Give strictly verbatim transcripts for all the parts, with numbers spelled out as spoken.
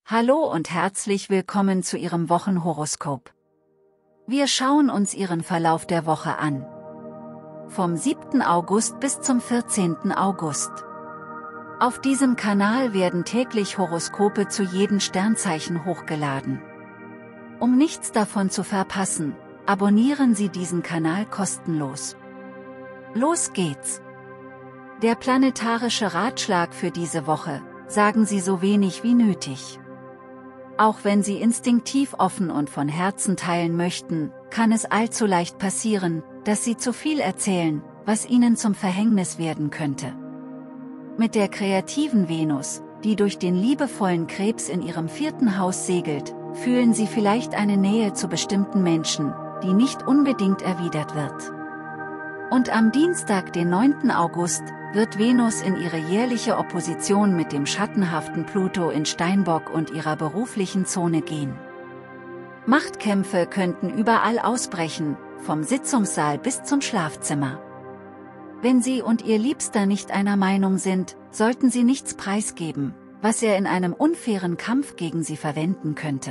Hallo und herzlich willkommen zu Ihrem Wochenhoroskop. Wir schauen uns Ihren Verlauf der Woche an. Vom siebten August bis zum vierzehnten August. Auf diesem Kanal werden täglich Horoskope zu jedem Sternzeichen hochgeladen. Um nichts davon zu verpassen, abonnieren Sie diesen Kanal kostenlos. Los geht's! Der planetarische Ratschlag für diese Woche: Sagen Sie so wenig wie nötig. Auch wenn Sie instinktiv offen und von Herzen teilen möchten, kann es allzu leicht passieren, dass Sie zu viel erzählen, was Ihnen zum Verhängnis werden könnte. Mit der kreativen Venus, die durch den liebevollen Krebs in Ihrem vierten Haus segelt, fühlen Sie vielleicht eine Nähe zu bestimmten Menschen, die nicht unbedingt erwidert wird. Und am Dienstag, den neunten August, wird Venus in ihre jährliche Opposition mit dem schattenhaften Pluto in Steinbock und ihrer beruflichen Zone gehen. Machtkämpfe könnten überall ausbrechen, vom Sitzungssaal bis zum Schlafzimmer. Wenn Sie und Ihr Liebster nicht einer Meinung sind, sollten Sie nichts preisgeben, was er in einem unfairen Kampf gegen Sie verwenden könnte.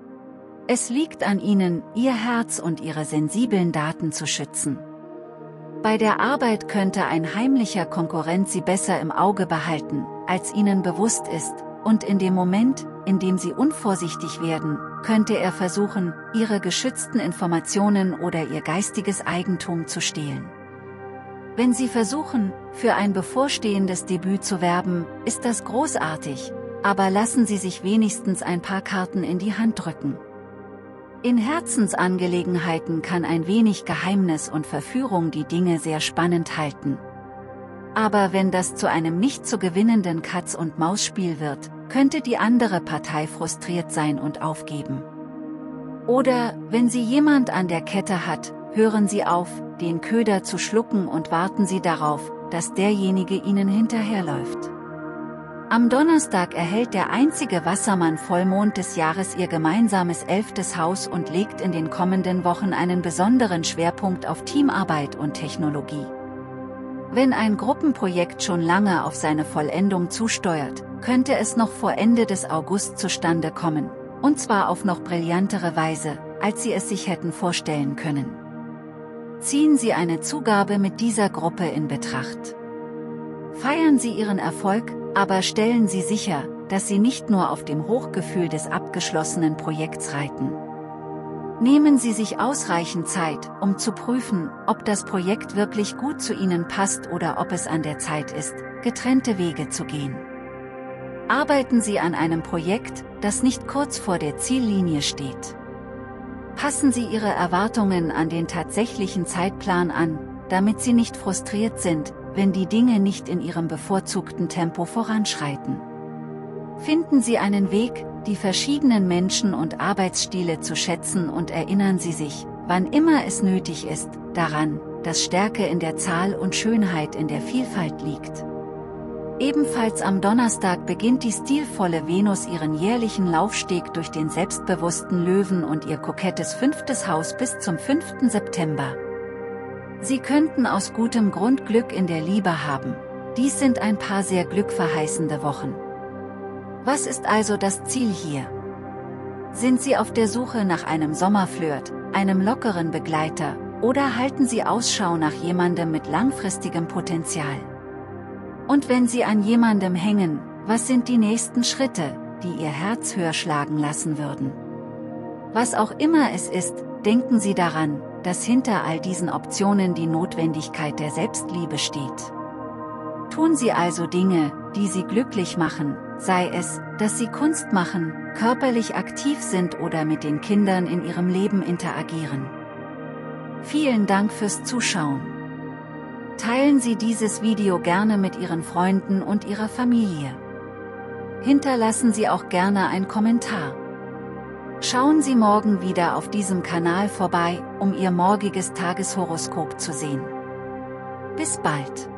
Es liegt an Ihnen, Ihr Herz und Ihre sensiblen Daten zu schützen. Bei der Arbeit könnte ein heimlicher Konkurrent Sie besser im Auge behalten, als Ihnen bewusst ist, und in dem Moment, in dem Sie unvorsichtig werden, könnte er versuchen, Ihre geschützten Informationen oder Ihr geistiges Eigentum zu stehlen. Wenn Sie versuchen, für ein bevorstehendes Debüt zu werben, ist das großartig, aber lassen Sie sich wenigstens ein paar Karten in die Hand drücken. In Herzensangelegenheiten kann ein wenig Geheimnis und Verführung die Dinge sehr spannend halten. Aber wenn das zu einem nicht zu gewinnenden Katz-und-Maus-Spiel wird, könnte die andere Partei frustriert sein und aufgeben. Oder, wenn Sie jemand an der Kette hat, hören Sie auf, den Köder zu schlucken und warten Sie darauf, dass derjenige Ihnen hinterherläuft. Am Donnerstag erhält der einzige Wassermann-Vollmond des Jahres ihr gemeinsames elftes Haus und legt in den kommenden Wochen einen besonderen Schwerpunkt auf Teamarbeit und Technologie. Wenn ein Gruppenprojekt schon lange auf seine Vollendung zusteuert, könnte es noch vor Ende des August zustande kommen, und zwar auf noch brillantere Weise, als Sie es sich hätten vorstellen können. Ziehen Sie eine Zugabe mit dieser Gruppe in Betracht. Feiern Sie Ihren Erfolg, aber stellen Sie sicher, dass Sie nicht nur auf dem Hochgefühl des abgeschlossenen Projekts reiten. Nehmen Sie sich ausreichend Zeit, um zu prüfen, ob das Projekt wirklich gut zu Ihnen passt oder ob es an der Zeit ist, getrennte Wege zu gehen. Arbeiten Sie an einem Projekt, das nicht kurz vor der Ziellinie steht. Passen Sie Ihre Erwartungen an den tatsächlichen Zeitplan an, damit Sie nicht frustriert sind, wenn die Dinge nicht in Ihrem bevorzugten Tempo voranschreiten. Finden Sie einen Weg, die verschiedenen Menschen und Arbeitsstile zu schätzen, und erinnern Sie sich, wann immer es nötig ist, daran, dass Stärke in der Zahl und Schönheit in der Vielfalt liegt. Ebenfalls am Donnerstag beginnt die stilvolle Venus ihren jährlichen Laufsteg durch den selbstbewussten Löwen und ihr kokettes fünftes Haus bis zum fünften September. Sie könnten aus gutem Grund Glück in der Liebe haben. Dies sind ein paar sehr glückverheißende Wochen. Was ist also das Ziel hier? Sind Sie auf der Suche nach einem Sommerflirt, einem lockeren Begleiter, oder halten Sie Ausschau nach jemandem mit langfristigem Potenzial? Und wenn Sie an jemandem hängen, was sind die nächsten Schritte, die Ihr Herz höher schlagen lassen würden? Was auch immer es ist, denken Sie daran, dass hinter all diesen Optionen die Notwendigkeit der Selbstliebe steht. Tun Sie also Dinge, die Sie glücklich machen, sei es, dass Sie Kunst machen, körperlich aktiv sind oder mit den Kindern in Ihrem Leben interagieren. Vielen Dank fürs Zuschauen. Teilen Sie dieses Video gerne mit Ihren Freunden und Ihrer Familie. Hinterlassen Sie auch gerne einen Kommentar. Schauen Sie morgen wieder auf diesem Kanal vorbei, um Ihr morgiges Tageshoroskop zu sehen. Bis bald!